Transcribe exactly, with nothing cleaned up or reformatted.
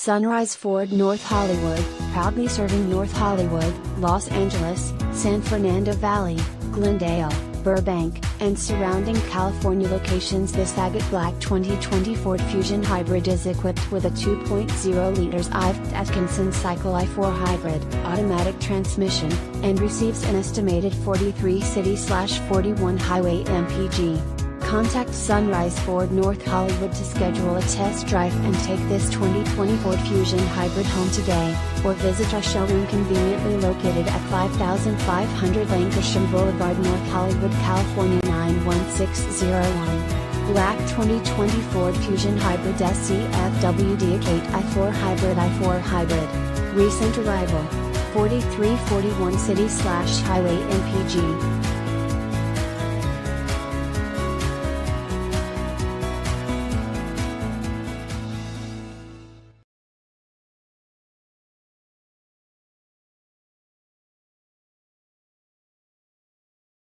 Sunrise Ford North Hollywood, proudly serving North Hollywood, Los Angeles, San Fernando Valley, Glendale, Burbank, and surrounding California locations. This agate black twenty twenty Ford Fusion Hybrid is equipped with a two point oh liters I V Atkinson Cycle i four Hybrid automatic transmission, and receives an estimated forty-three city/forty-one highway M P G. Contact Sunrise Ford North Hollywood to schedule a test drive and take this twenty twenty Ford Fusion Hybrid home today, or visit our showroom conveniently located at five thousand five hundred Lancashire Boulevard, North Hollywood, California nine one six zero one. Black twenty twenty Ford Fusion Hybrid S E F W D Agate i four Hybrid i four Hybrid. Recent arrival. forty-three forty-one city/highway M P G.